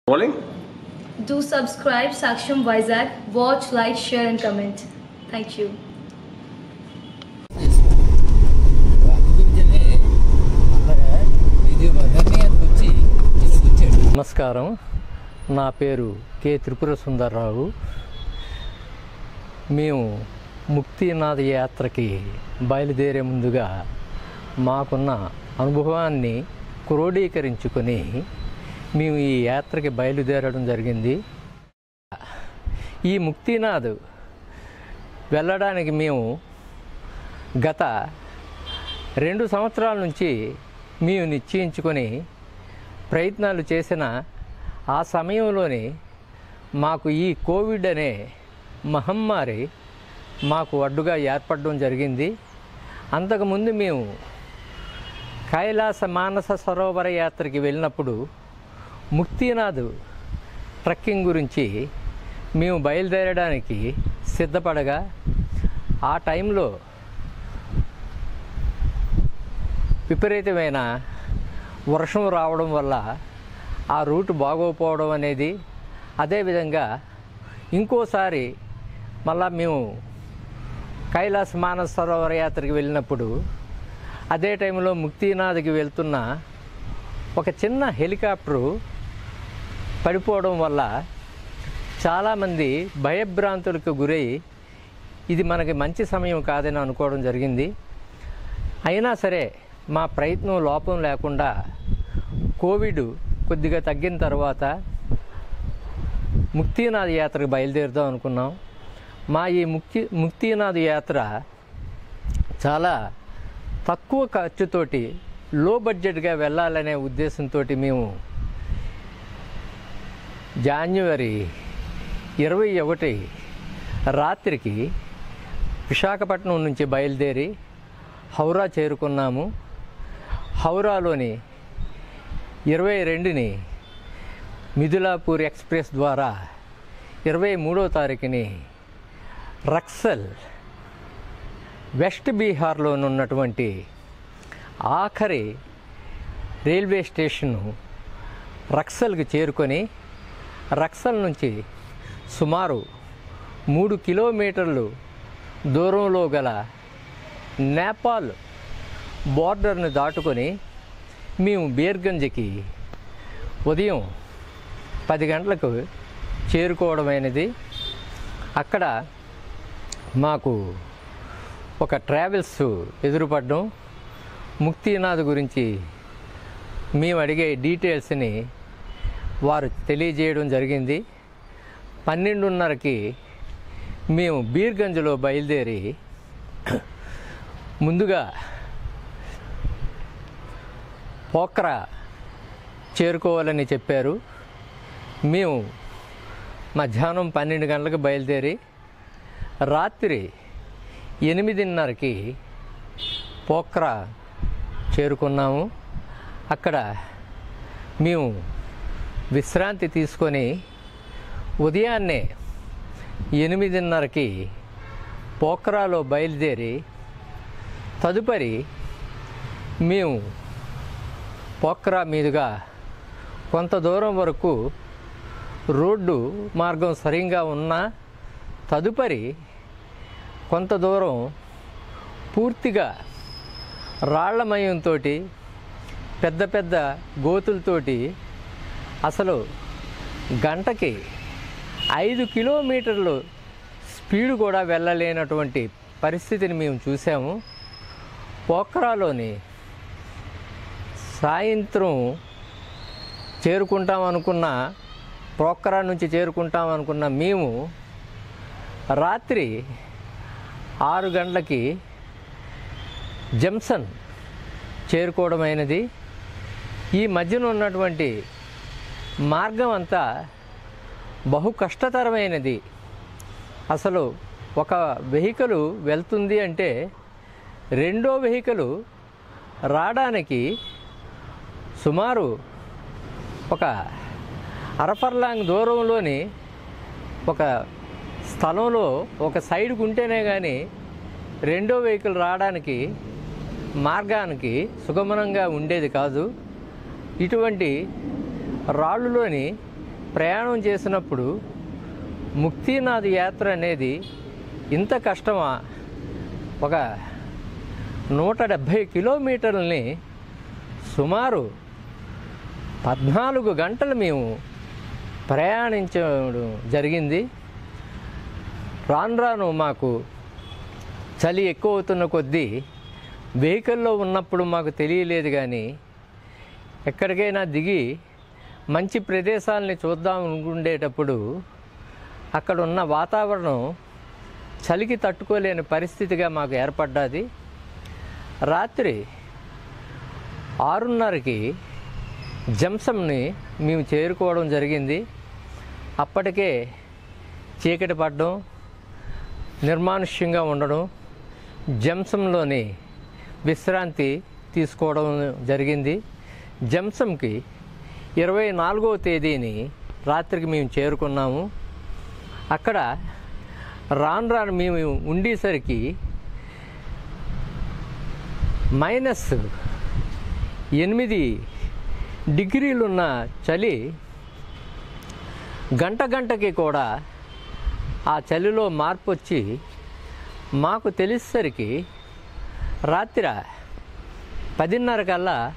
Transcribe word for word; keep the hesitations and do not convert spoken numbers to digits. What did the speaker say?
Rolling? Do subscribe Saksham Vizag. Watch, like, share and comment. Thank you. నమస్కారం, నా పేరు K Tripura Sundar Rao. మేము ముక్తినాథ్ యాత్రకి బయలుదేరే ముందుగా మాకున్న అనుభవాన్ని క్రోడీకరించుకొని మేము ఈ యాత్రకి బయలుదేరడం జరిగింది. ఈ ముక్తినాథ్ వెళ్ళడానికి మేము గత రెండు సంవత్సరాల నుంచి మేము నిశ్చయించుకొని ప్రయత్నాలు చేసిన ఆ సమయంలోనే మాకు ఈ కోవిడ్ అనే మహమ్మారి మాకు అడ్డుగా ఏర్పడడం జరిగింది. అంతకుముందు మేము కైలాస మానస సరోవర యాత్రకి వెళ్ళినప్పుడు ముక్తినాథ్ ట్రెక్కింగ్ గురించి మేము బయలుదేరడానికి సిద్ధపడగా ఆ టైంలో విపరీతమైన వర్షం రావడం వల్ల ఆ రూట్ బాగోపోవడం అనేది, అదేవిధంగా ఇంకోసారి మళ్ళా మేము కైలాస మానస సరోవర యాత్రకి వెళ్ళినప్పుడు అదే టైంలో ముక్తినాథ్కి వెళ్తున్న ఒక చిన్న హెలికాప్టరు పడిపోవడం వల్ల చాలామంది భయభ్రాంతులకు గురై ఇది మనకి మంచి సమయం కాదని అనుకోవడం జరిగింది. అయినా సరే మా ప్రయత్నం లోపం లేకుండా కోవిడ్ కొద్దిగా తగ్గిన తర్వాత ముక్తినాథ్ యాత్రకు బయలుదేరుదాం అనుకున్నాం. మా ఈ ముక్తి ముక్తినాథ్ యాత్ర చాలా తక్కువ ఖర్చుతోటి లో బడ్జెట్గా వెళ్ళాలనే ఉద్దేశంతో మేము జనవరి ఇరవై ఒకటి రాత్రికి విశాఖపట్నం నుంచి బయలుదేరి హౌరా చేరుకున్నాము. హౌరాలోని ఇరవై రెండుని మిథులాపూర్ ఎక్స్ప్రెస్ ద్వారా ఇరవై మూడో తారీఖుని రక్సల్ వెస్ట్ బీహార్లోనున్నటువంటి ఆఖరి రైల్వే స్టేషను రక్సల్కి చేరుకొని రక్సల్ నుంచి సుమారు మూడు కిలోమీటర్లు దూరంలో గల నేపాల్ బోర్డర్ను దాటుకొని మేము బీర్గంజ్కి ఉదయం పది గంటలకు చేరుకోవడమైనది. అక్కడ మాకు ఒక ట్రావెల్స్ ఎదురుపడడం, ముక్తినాథ్ గురించి మేము అడిగే డీటెయిల్స్ని వారు తెలియజేయడం జరిగింది. పన్నెండున్నరకి మేము బీర్గంజ్లో బయలుదేరి ముందుగా పోఖ్రా చేరుకోవాలని చెప్పారు. మేము మధ్యాహ్నం పన్నెండు గంటలకు బయలుదేరి రాత్రి ఎనిమిదిన్నరకి పోఖ్రా చేరుకున్నాము. అక్కడ మేము విశ్రాంతి తీసుకొని ఉదయాన్నే ఎనిమిదిన్నరకి పోఖ్రాలో బయలుదేరి తదుపరి మేము పోఖ్రా మీదుగా కొంత దూరం వరకు రోడ్డు మార్గం సరిగ్గా ఉన్నా తదుపరి కొంత దూరం పూర్తిగా రాళ్లమయంతో పెద్ద పెద్ద గోతులతోటి అసలు గంటకి ఐదు కిలోమీటర్లు స్పీడ్ కూడా వెళ్ళలేనటువంటి పరిస్థితిని మేము చూసాము. పోఖ్రాలోని సాయంత్రం చేరుకుంటాం అనుకున్న పోఖ్రా నుంచి చేరుకుంటాం అనుకున్న మేము రాత్రి ఆరు గంటలకి జంక్షన్ చేరుకోవడమైనది. ఈ మధ్యన ఉన్నటువంటి మార్గం అంతా బహు కష్టతరమైనది. అసలు ఒక వెహికల్ వెళ్తుంది అంటే రెండో వెహికల్ రావడానికి సుమారు ఒక అరఫర్లాంగ్ దూరంలోని ఒక స్థలంలో ఒక సైడ్కు ఉంటేనే కానీ రెండో వెహికల్ రావడానికి మార్గానికి సుగమనంగా ఉండేది కాదు. ఇటువంటి రాళ్ళులోని ప్రయాణం చేసినప్పుడు ముక్తినాథ్ యాత్ర అనేది ఇంత కష్టమా? ఒక నూట డెబ్భై కిలోమీటర్లని సుమారు పద్నాలుగు గంటలు మేము ప్రయాణించడం జరిగింది. రాను రాను మాకు చలి ఎక్కువ అవుతున్న కొద్దీ వెహికల్లో ఉన్నప్పుడు మాకు తెలియలేదు, కానీ ఎక్కడికైనా దిగి మంచి ప్రదేశాలని చూద్దాం అనుకునేటప్పుడు అక్కడ ఉన్న వాతావరణం చలికి తట్టుకోలేని పరిస్థితిగా మాకు ఏర్పడ్డది. రాత్రి ఆరున్నరకి జంసంని మేము చేరుకోవడం జరిగింది. అప్పటికే చీకటి పడడం, నిర్మానుష్యంగా ఉండడం, జంసంలోని విశ్రాంతి తీసుకోవడం జరిగింది. జంసంకి ఇరవై నాలుగవ తేదీని రాత్రికి మేము చేరుకున్నాము. అక్కడ రాను రాను మేము ఉండేసరికి మైనస్ ఎనిమిది డిగ్రీలున్న చలి గంట గంటకి కూడా ఆ చలిలో మార్పు వచ్చి మాకు తెలిసేసరికి రాత్రి పదిన్నర కల్లా